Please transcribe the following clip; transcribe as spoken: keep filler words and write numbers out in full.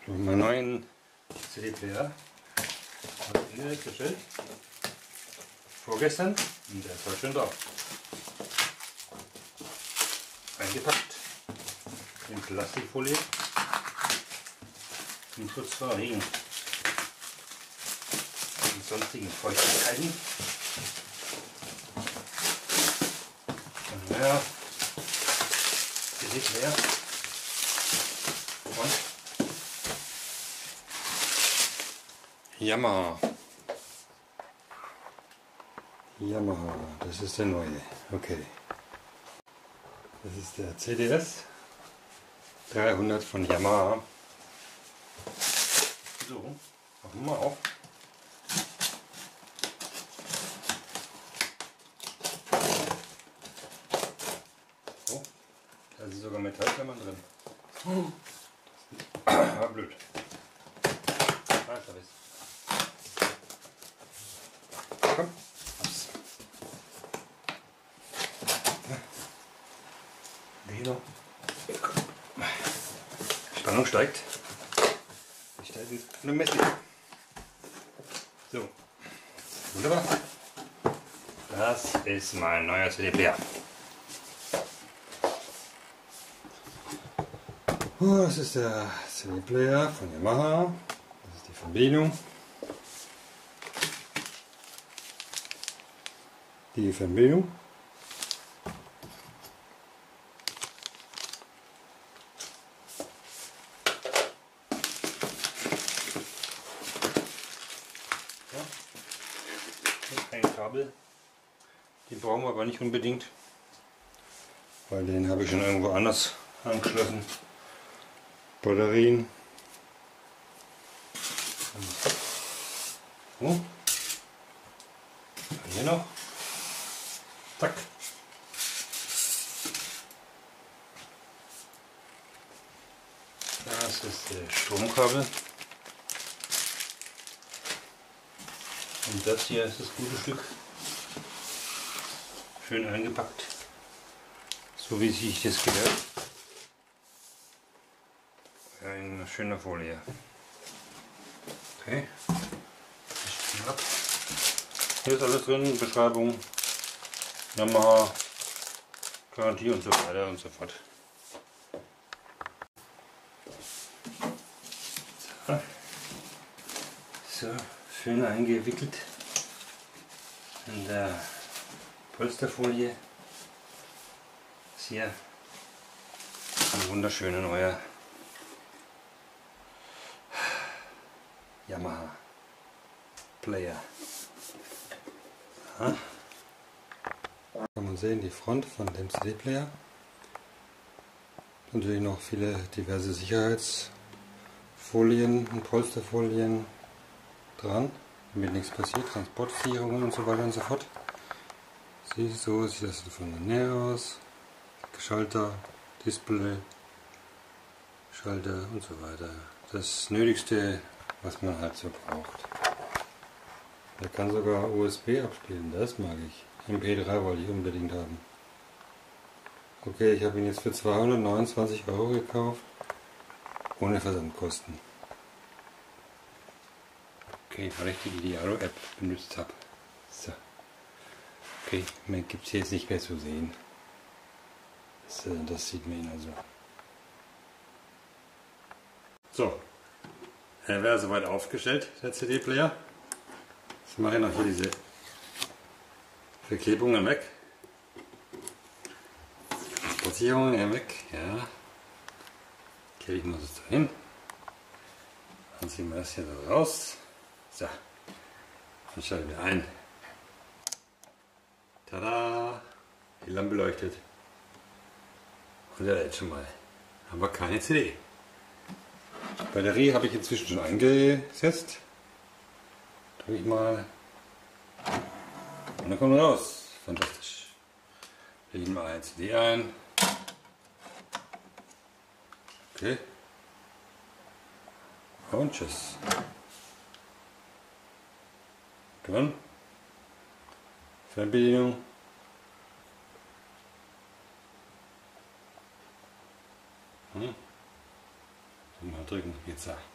Meinen neuen C D-Player habe ich indirekt bestellt. Vorgestern und der ist heute schon da. Eingepackt in Plastikfolie zum Schutz vor Regen und sonstigen Feuchtigkeiten. Und naja, C D-Player von Yamaha. Yamaha, das ist der neue. Okay. Das ist der C D S dreihundert von Yamaha. So, machen wir auf. So, da ist sogar Metallklammern drin. Ah, blöd. Ah, ich hab es. Komm. Noch. Spannung steigt. Ich steige eine Messe. So. Wunderbar. Das ist mein neuer C D-Player. Oh, das ist der C D-Player von Yamaha. Das ist die Verbindung. Die Verbindung. Ein Kabel, den brauchen wir aber nicht unbedingt, weil den habe ich schon irgendwo anders angeschlossen. Batterien. Oh. Hier noch. Zack. Das ist der Stromkabel. Und das hier ist das gute Stück. Schön eingepackt. So wie sich das gehört. Eine schöne Folie. Okay. Hier ist alles drin, Beschreibung, Yamaha, Garantie und so weiter und so fort. So. Schön eingewickelt in der Polsterfolie. Ist hier ein wunderschöner neuer Yamaha Player. Ja. Kann man sehen, die Front von dem C D-Player. Natürlich noch viele diverse Sicherheitsfolien und Polsterfolien dran, damit nichts passiert, Transportsicherungen und so weiter und so fort. Siehst so sieht das von der Nähe aus. Schalter, Display, Schalter und so weiter. Das Nötigste, was man halt so braucht. Der kann sogar U S B abspielen, das mag ich. M P drei wollte ich unbedingt haben. Okay, ich habe ihn jetzt für zweihundertneunundzwanzig Euro gekauft, ohne Versandkosten. Okay, weil ich die Idealo-App benutzt habe. So. Okay, mehr gibt es jetzt nicht mehr zu sehen. Das, das sieht man also. So, er wäre soweit aufgestellt, der C D-Player. Jetzt mache ich noch hier diese Verklebungen weg. Transportierungen weg, ja. Okay, ich muss es da hin. Dann ziehen wir das hier so raus. So, dann schalten wir ein. Tada! Die Lampe leuchtet. Und er lädt schon mal. Aber keine C D. Die Batterie habe ich inzwischen schon eingesetzt. Drücke ich mal. Und dann kommt raus. Fantastisch. Lege ich mal eine C D ein. Okay. Und tschüss. Dann Fernbedienung. Hm. Mal drücken, geht's da.